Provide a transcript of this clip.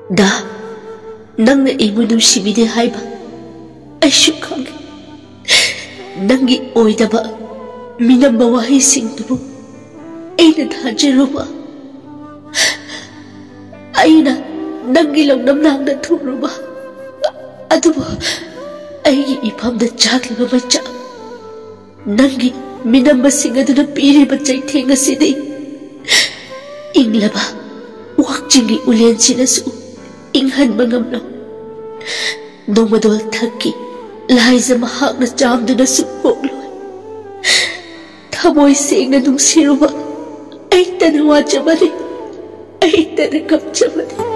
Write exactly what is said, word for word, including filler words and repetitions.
दा नंगने इमु नुसिबिदे हाइबा आइसु खंगे नंगी ओइदबा मिनम्बा वहाई सिंगदुबु एना धाजरुबा आइना नंगी लौनम लांगना थुरुबा अदुबु आइगी इफामदा चाकलबा मचा नंगी मिनम्बा सिंगदुना पीरिबा चैथेंग सिदि इंगलबा वाकचिंगी उलेनसिनसु इंगहनबा ngamlo नोंगमदोल थक्की लाइजा महाकना चामदुनसु पोगलोय थमोय सेंगना नुंसिरुबा ऐतना वाजबने ऐतना कपचबने